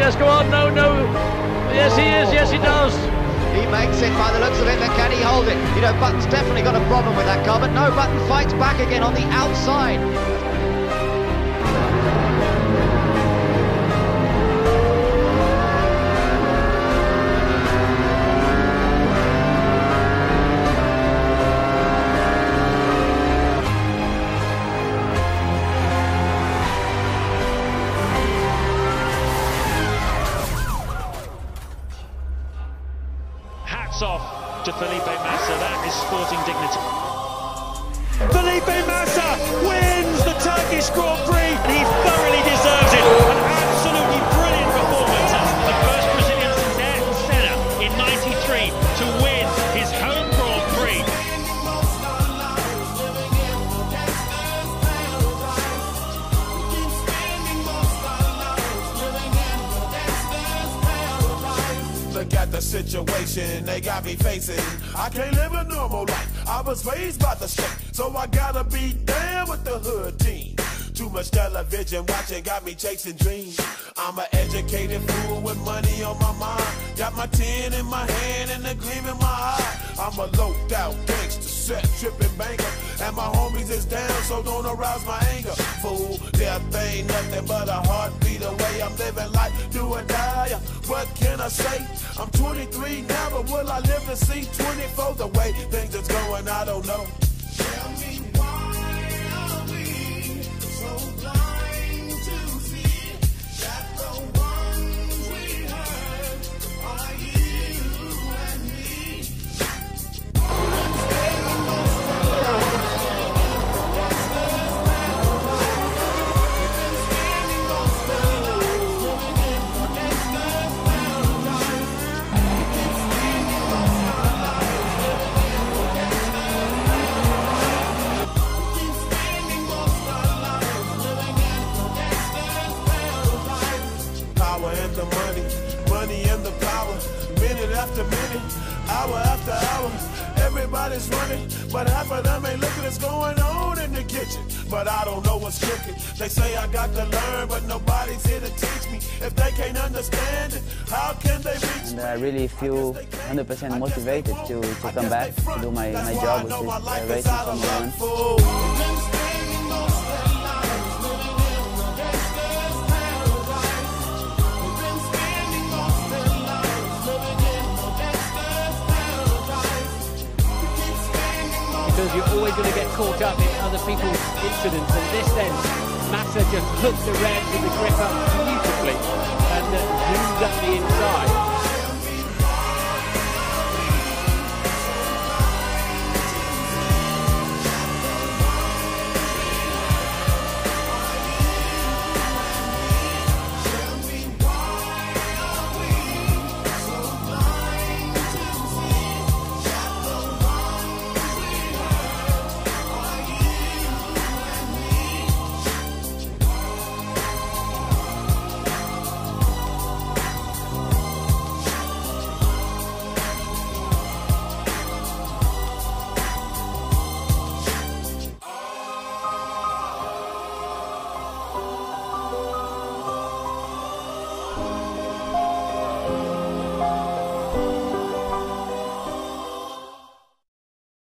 Yes, go on, no. Yes, he is, yes, he does. He makes it by the looks of it, but can he hold it? You know, Button's definitely got a problem with that car, but no, Button fights back again on the outside. Off to Felipe Massa, that is sporting dignity. Felipe Massa wins the Turkish Grand Prix and he thoroughly deserves it. An absolutely brilliant performance. The first Brazilian since Ayrton Senna in '93 to win his home Grand Prix. Look at the situation they got me facing. I can't live a normal life. I was raised by the street, so I gotta be down with the hood team. Too much television watching got me chasing dreams. I'm an educated fool with money on my mind. Got my tin in my hand and a gleam in my eye. I'm a loped out gangster, set tripping banker, and my homies is down, so don't arouse my anger. Fool, death ain't nothing but a heartbeat away. I'm living life, do or die. What can I say? I'm 23 now, but will I live to see 24? The way things is going, I don't know. Tell me why are we so blind to see that the ones we hurt are you and me? Money and the power, minute after minute, hour after hour, everybody's running, but half of them ain't looking what's going on in the kitchen. But I don't know what's cooking. They say I got to learn, but nobody's here to teach me. If they can't understand it, how can they reach me? And I really feel 100% motivated to come back, to do my job, which is racing Formula 1. Because you're always going to get caught up in other people's incidents, and this then, Massa just hooked the revs in the gripper beautifully and zoomed up the inside.